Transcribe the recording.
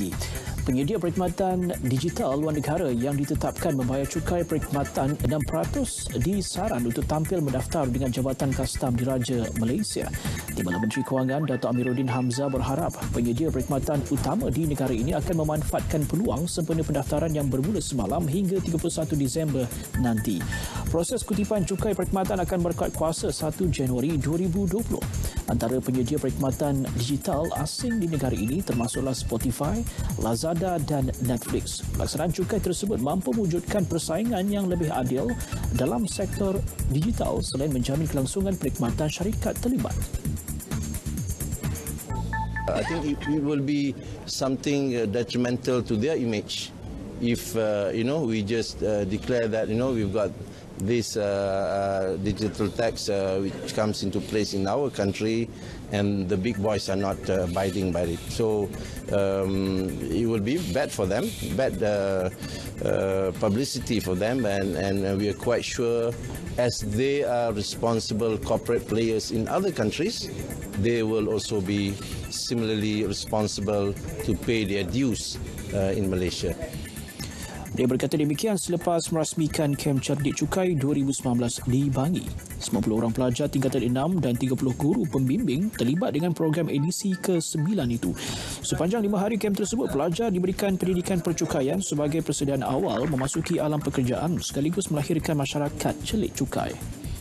nanti. Penyedia perkhidmatan digital luar negara yang ditetapkan membayar cukai perkhidmatan 6% disaran untuk tampil mendaftar dengan Jabatan Kastam Diraja Malaysia. Di Timbalan Menteri Kewangan Dato' Amiruddin Hamzah berharap penyedia perkhidmatan utama di negara ini akan memanfaatkan peluang sempena pendaftaran yang bermula semalam hingga 31 Disember nanti. Proses kutipan cukai perkhidmatan akan berkuat kuasa 1 Januari 2020. Antara penyedia perkhidmatan digital asing di negara ini termasuklah Spotify, Lazada dan Netflix. Pelaksanaan cukai tersebut mampu mewujudkan persaingan yang lebih adil dalam sektor digital selain menjamin kelangsungan perkhidmatan syarikat terlibat. I think it will be something detrimental to their image if we just declare that we've got this digital tax which comes into place in our country and the big boys are not abiding by it. So it will be bad for them, bad publicity for them, and we are quite sure as they are responsible corporate players in other countries, they will also be similarly responsible to pay their dues in Malaysia. Dia berkata demikian selepas merasmikan kem cerdik cukai 2019 di Bangi. 90 orang pelajar tingkatan 6 dan 30 guru pembimbing terlibat dengan program edisi ke-9 itu. Sepanjang 5 hari kem tersebut, pelajar diberikan pendidikan percukaian sebagai persediaan awal memasuki alam pekerjaan sekaligus melahirkan masyarakat celik cukai.